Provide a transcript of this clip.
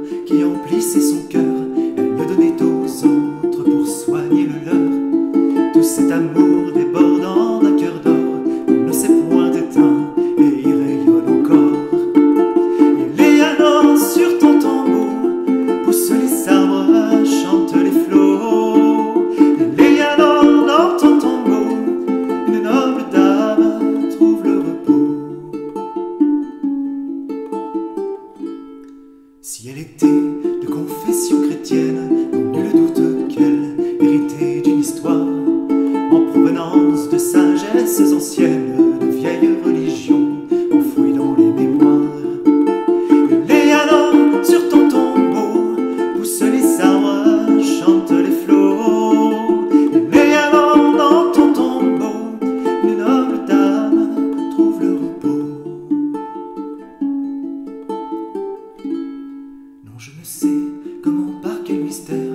qui emplissait son cœur. Elle le donnait aux autres pour soigner le leur. Tout cet amour débordant d'un cœur d'or ne s'est point éteint et il rayonne encore. Et les alors sur ton tambour poussent les arbres, chantent les flots. Et les alors dans ton tambour, une noble dame trouve le repos. Si elle était de confession chrétienne, nul doute qu'elle héritait d'une histoire en provenance de sagesses anciennes, de vieilles religions enfouies dans les mémoires. Les alors sur ton tombeau poussent les arbres, chantent les flots. Les alors dans ton tombeau, une noble dame trouve le repos. Non, je ne sais comment, par quel mystère,